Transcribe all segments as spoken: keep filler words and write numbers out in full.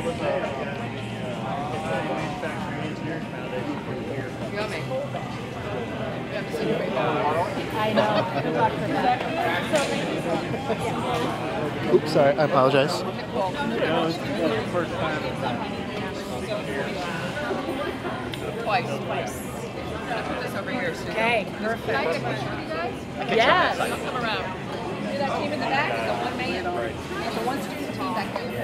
Yummy. I know. Good luck for that. Oops, sorry. I apologize. Twice. Twice. I'm gonna put this over here. So Okay, perfect. Can I get a picture with you guys? Yes. I'll come around. See that team in the back? The one man. The one student team back there.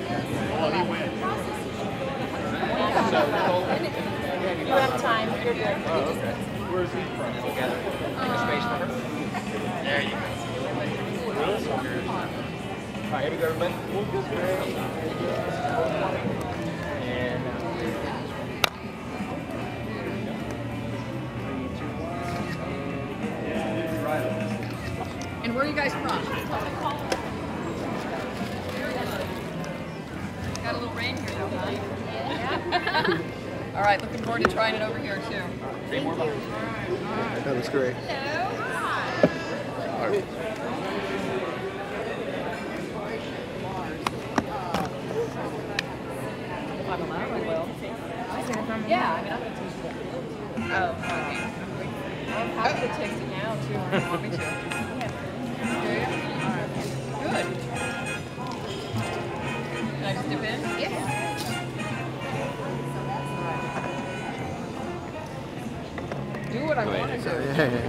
You have time. You're good. Where's he from? Together. Take a space for her. There you go. Alright, here we go, everybody. And And where are you guys from? Got a little rain here though, huh? Yeah. All right, looking forward to trying it over here too. three more bucks. That was great. All right. If I'm allowed, I will. Yeah, I mean, I'm gonna taste it. Oh, okay. I'm happy to taste it now too. If you want me to. Good. Can I just dip in? Yeah. Do what I want to do. Yeah, yeah.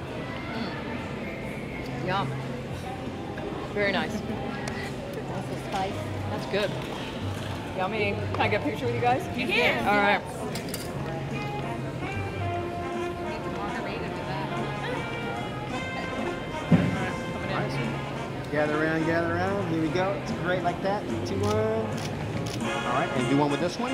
Yum. Very nice. That's the spice. That's good. Yummy. Can I get a picture with you guys? You can. All right. Gather around, gather around. Here we go. It's great like that. Two, one. All right, and do one with this one.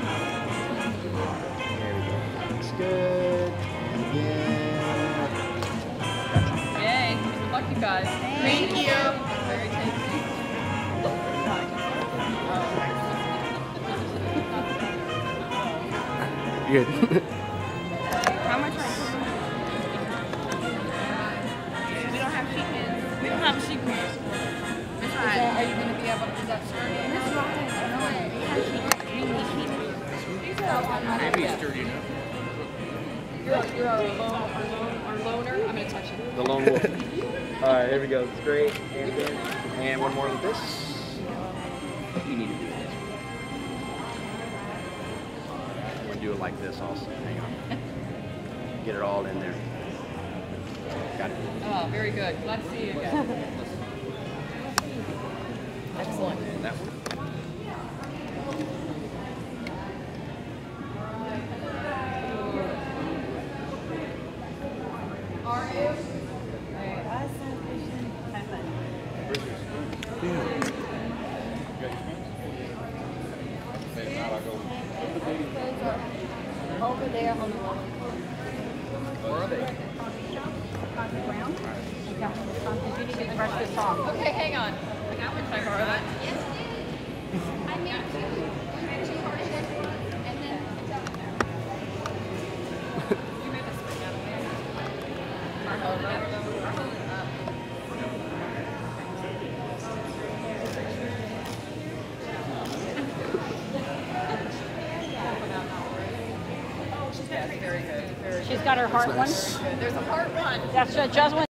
There we go. Looks good. And again. Gotcha. Yay. Good luck, you guys. Thank you. Very tasty. Good. How much are We don't have sheet pans. We don't have sheet pans. Miss Ryan, are you going to be able to do that sturdy? Miss Ryan, no, we have sheet pans. We need sheet pans. Maybe sturdy enough. You're, you're our, lone, our, lone, our loner. I'm going to touch it. The lone wolf. All right, here we go. It's great. And again. And one more with this. You need to do this. I'm going to do it like this also. Hang on. Get it all in there. Got it. Oh, very good. Glad to see you again. Excellent. And that one. Are you? Over there on the wall. Where are they? On the ground? Yeah. You need to brush this off. Okay, hang on. I got my check, all right? I made two crunchy portions and then it's up there. You made this one, yeah. Our whole our whole up. Yes, very good. Very She's got her heart Nice. one. good. There's a part one. That's just one.